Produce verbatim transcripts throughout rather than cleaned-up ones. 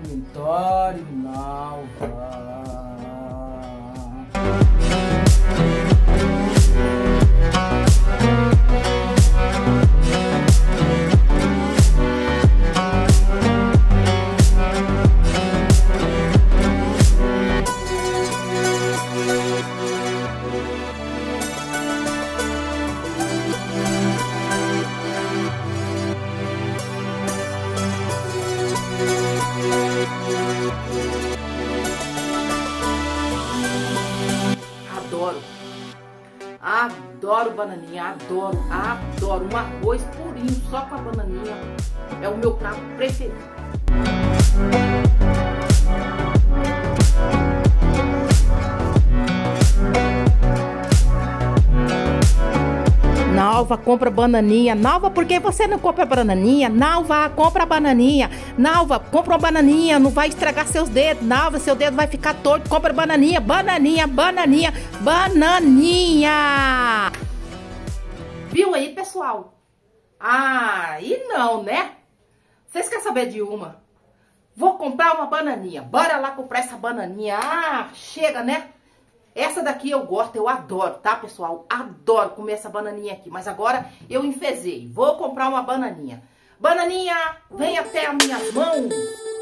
comentário, Nalva. Adoro bananinha, adoro, adoro. Um arroz purinho só com a bananinha é o meu prato preferido. Nalva, compra bananinha. Nalva, por que você não compra bananinha? Nalva, compra bananinha. Nalva, compra uma bananinha, não vai estragar seus dedos. Nalva, seu dedo vai ficar torto. Compra bananinha, bananinha, bananinha, bananinha. Viu aí, pessoal? Ah, e não, né? Vocês querem saber de uma? Vou comprar uma bananinha. Bora lá comprar essa bananinha. Ah, chega, né? Essa daqui eu gosto, eu adoro, tá, pessoal? Adoro comer essa bananinha aqui. Mas agora eu enfezei. Vou comprar uma bananinha. Bananinha, vem até as minhas mãos.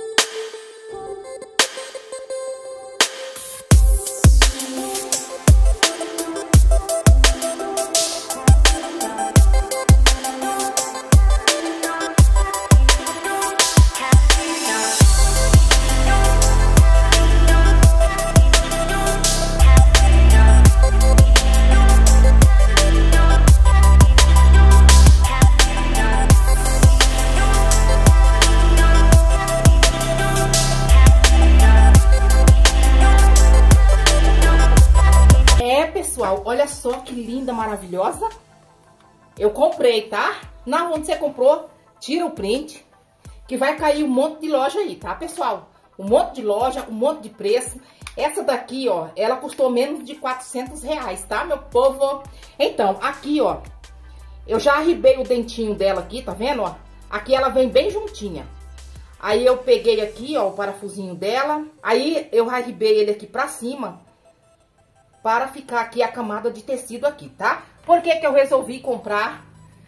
Pessoal, olha só que linda, maravilhosa. Eu comprei, tá? Na onde você comprou, tira o print, que vai cair um monte de loja aí, tá, pessoal? Um monte de loja, um monte de preço. Essa daqui, ó, ela custou menos de quatrocentos reais, tá, meu povo? Então, aqui, ó, eu já arribei o dentinho dela aqui, tá vendo, ó? Aqui ela vem bem juntinha. Aí eu peguei aqui, ó, o parafusinho dela. Aí eu arribei ele aqui pra cima, para ficar aqui a camada de tecido aqui, tá? Por que que eu resolvi comprar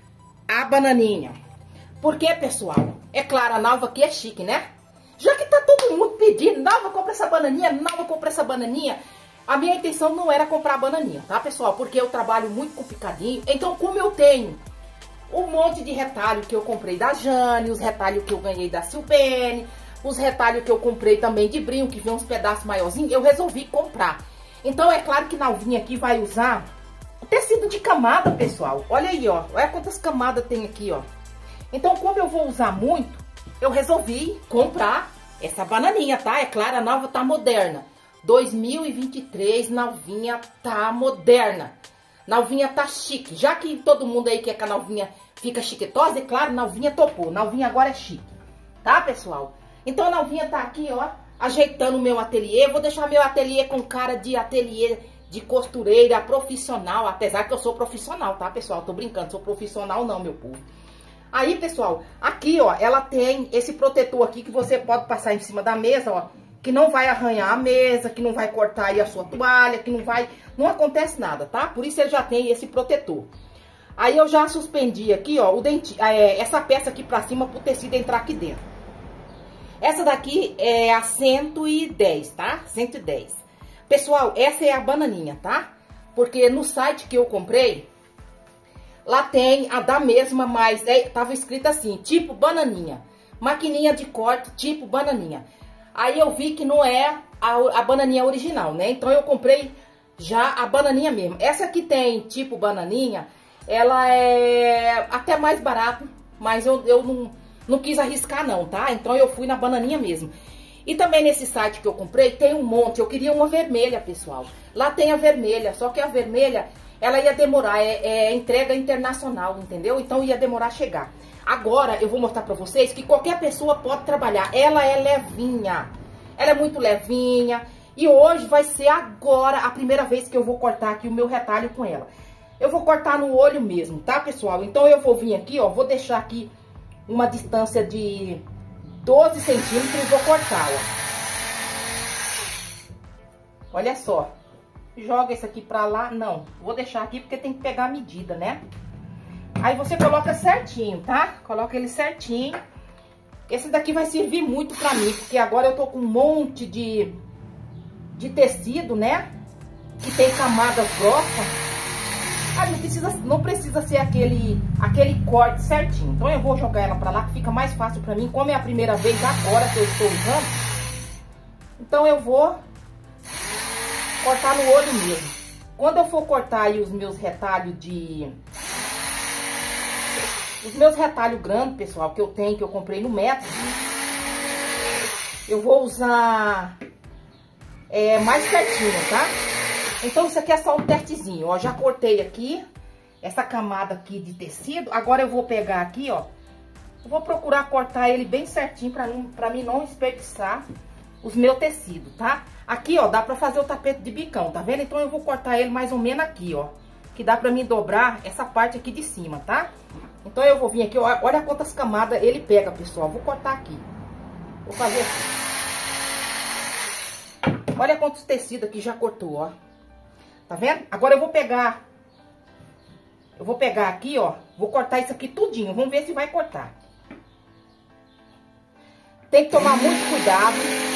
a bananinha? Porque, pessoal, é claro, a Nalva aqui é chique, né? Já que tá todo mundo pedindo, Nalva, compra essa bananinha, Nalva, compra essa bananinha. A minha intenção não era comprar a bananinha, tá, pessoal? Porque eu trabalho muito com picadinho. Então, como eu tenho um monte de retalho que eu comprei da Jane, os retalhos que eu ganhei da Silbene, os retalhos que eu comprei também de brinco, que vem uns pedaços maiorzinhos, eu resolvi comprar. Então, é claro que Nalvinha aqui vai usar tecido de camada, pessoal. Olha aí, ó. Olha quantas camadas tem aqui, ó. Então, como eu vou usar muito, eu resolvi comprar essa bananinha, tá? É claro, a Nalva tá moderna. dois mil e vinte e três, Nalvinha tá moderna. Nalvinha tá chique. Já que todo mundo aí quer que a Nalvinha fica chiquetosa, é claro, Nalvinha topou. Nalvinha agora é chique. Tá, pessoal? Então, a Nalvinha tá aqui, ó, ajeitando o meu ateliê. Vou deixar meu ateliê com cara de ateliê de costureira profissional. Apesar que eu sou profissional, tá, pessoal? Tô brincando, sou profissional não, meu povo. Aí, pessoal, aqui, ó, ela tem esse protetor aqui que você pode passar em cima da mesa, ó. Que não vai arranhar a mesa, que não vai cortar aí a sua toalha, que não vai... Não acontece nada, tá? Por isso ele já tem esse protetor. Aí eu já suspendi aqui, ó, o dente, é, essa peça aqui pra cima pro tecido entrar aqui dentro. Essa daqui é a cento e dez, tá? cento e dez. Pessoal, essa é a bananinha, tá? Porque no site que eu comprei, lá tem a da mesma, mas é, tava escrito assim, tipo bananinha. Maquininha de corte, tipo bananinha. Aí eu vi que não é a, a bananinha original, né? Então eu comprei já a bananinha mesmo. Essa aqui tem tipo bananinha, ela é até mais barata, mas eu, eu não, não quis arriscar não, tá? Então eu fui na bananinha mesmo. E também nesse site que eu comprei tem um monte, eu queria uma vermelha, pessoal. Lá tem a vermelha, só que a vermelha, ela ia demorar, é, é entrega internacional, entendeu? Então ia demorar a chegar. Agora eu vou mostrar pra vocês que qualquer pessoa pode trabalhar. Ela é levinha, ela é muito levinha. E hoje vai ser agora a primeira vez que eu vou cortar aqui o meu retalho com ela. Eu vou cortar no olho mesmo, tá, pessoal? Então eu vou vir aqui, ó, vou deixar aqui uma distância de doze centímetros e vou cortar, ó. Olha só. Joga esse aqui pra lá. Não, vou deixar aqui porque tem que pegar a medida, né? Aí você coloca certinho, tá? Coloca ele certinho. Esse daqui vai servir muito pra mim, porque agora eu tô com um monte de, de tecido, né? Que tem camadas grossas. Ah, não precisa, não precisa ser aquele, aquele corte certinho. Então eu vou jogar ela pra lá, que fica mais fácil pra mim. Como é a primeira vez agora que eu estou usando, então eu vou cortar no olho mesmo. Quando eu for cortar aí os meus retalhos de... Os meus retalhos grandes, pessoal, que eu tenho, que eu comprei no Metro, eu vou usar é, mais pertinho, tá? Então isso aqui é só um testezinho, ó. Já cortei aqui essa camada aqui de tecido. Agora eu vou pegar aqui, ó. Eu vou procurar cortar ele bem certinho pra, não, pra mim não desperdiçar os meus tecidos, tá? Aqui, ó, dá pra fazer o tapete de bicão, tá vendo? Então eu vou cortar ele mais ou menos aqui, ó. Que dá pra mim dobrar essa parte aqui de cima, tá? Então eu vou vir aqui, ó, olha quantas camadas ele pega, pessoal. Vou cortar aqui. Vou fazer aqui. Olha quantos tecidos aqui já cortou, ó. Tá vendo? Agora eu vou pegar... Eu vou pegar aqui, ó. Vou cortar isso aqui tudinho. Vamos ver se vai cortar. Tem que tomar muito cuidado.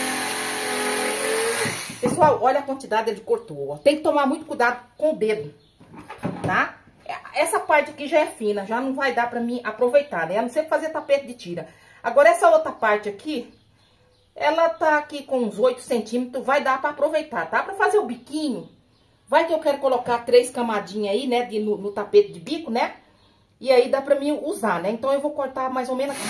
Pessoal, olha a quantidade ele cortou, ó. Tem que tomar muito cuidado com o dedo, tá? Essa parte aqui já é fina, já não vai dar pra mim aproveitar, né? A não ser fazer tapete de tira. Agora, essa outra parte aqui, ela tá aqui com uns oito centímetros, vai dar pra aproveitar, tá? Pra fazer o biquinho, vai que eu quero colocar três camadinhas aí, né? De, no, no tapete de bico, né? E aí dá pra mim usar, né? Então, eu vou cortar mais ou menos aqui.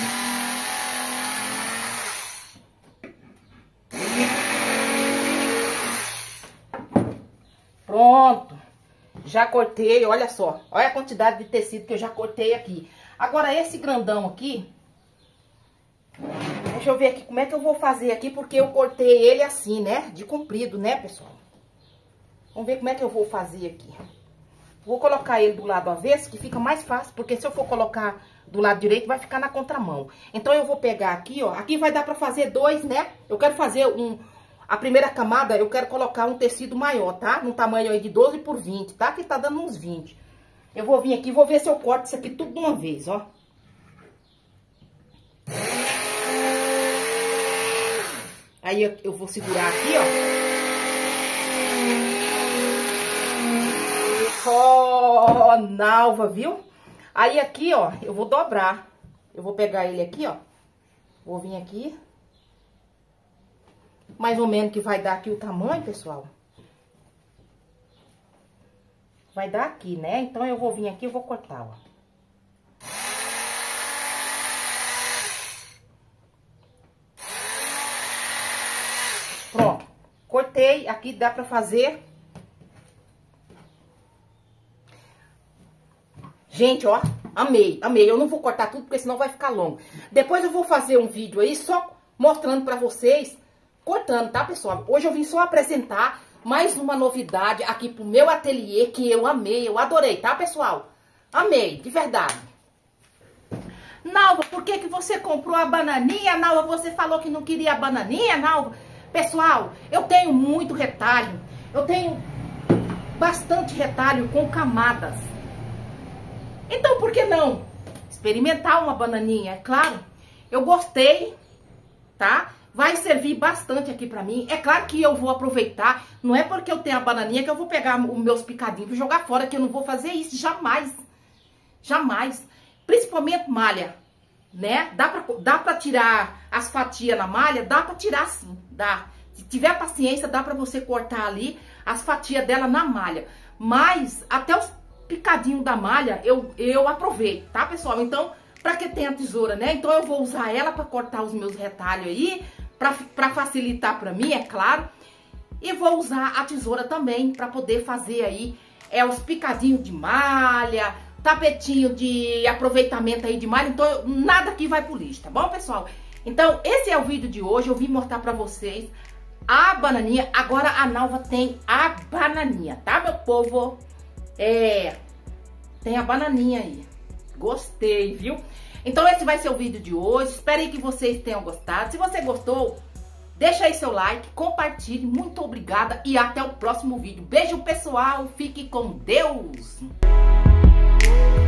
Pronto. Já cortei, olha só. Olha a quantidade de tecido que eu já cortei aqui. Agora, esse grandão aqui... Deixa eu ver aqui como é que eu vou fazer aqui, porque eu cortei ele assim, né? De comprido, né, pessoal? Vamos ver como é que eu vou fazer aqui. Vou colocar ele do lado avesso, que fica mais fácil, porque se eu for colocar do lado direito, vai ficar na contramão. Então, eu vou pegar aqui, ó. Aqui vai dar pra fazer dois, né? Eu quero fazer um... A primeira camada, eu quero colocar um tecido maior, tá? No tamanho aí de doze por vinte, tá? Que tá dando uns vinte. Eu vou vir aqui, vou ver se eu corto isso aqui tudo de uma vez, ó. Aí eu, eu vou segurar aqui, ó. Ó, nalva, viu? Aí aqui, ó, eu vou dobrar. Eu vou pegar ele aqui, ó. Vou vir aqui. Mais ou menos que vai dar aqui o tamanho, pessoal. Vai dar aqui, né? Então, eu vou vir aqui e vou cortar, ó. Pronto. Cortei. Aqui dá pra fazer... Gente, ó. Amei, amei. Eu não vou cortar tudo, porque senão vai ficar longo. Depois eu vou fazer um vídeo aí, só mostrando pra vocês... Cortando, tá, pessoal? Hoje eu vim só apresentar mais uma novidade aqui pro meu ateliê, que eu amei, eu adorei, tá, pessoal? Amei, de verdade. Nalva, por que que você comprou a bananinha, Nalva? Você falou que não queria a bananinha, Nalva? Pessoal, eu tenho muito retalho. Eu tenho bastante retalho com camadas. Então, por que não experimentar uma bananinha? É claro, eu gostei, tá? Vai servir bastante aqui pra mim. É claro que eu vou aproveitar. Não é porque eu tenho a bananinha que eu vou pegar os meus picadinhos e jogar fora, que eu não vou fazer isso. Jamais. Jamais. Principalmente malha, né? Dá pra, dá pra tirar as fatias na malha? Dá pra tirar sim. Dá. Se tiver paciência, dá pra você cortar ali as fatias dela na malha. Mas até os picadinhos da malha eu, eu aproveito, tá, pessoal? Então, pra que tem a tesoura, né? Então eu vou usar ela pra cortar os meus retalhos aí. Pra, pra facilitar pra mim, é claro. E vou usar a tesoura também pra poder fazer aí é, os picadinhos de malha, tapetinho de aproveitamento aí de malha. Então, eu, nada aqui vai pro lixo, tá bom, pessoal? Então, esse é o vídeo de hoje. Eu vim mostrar pra vocês a bananinha. Agora, a Nalva tem a bananinha, tá, meu povo? É, tem a bananinha aí. Gostei, viu? Então esse vai ser o vídeo de hoje. Espero que vocês tenham gostado. Se você gostou, deixa aí seu like, compartilhe. Muito obrigada e até o próximo vídeo. Beijo, pessoal. Fique com Deus.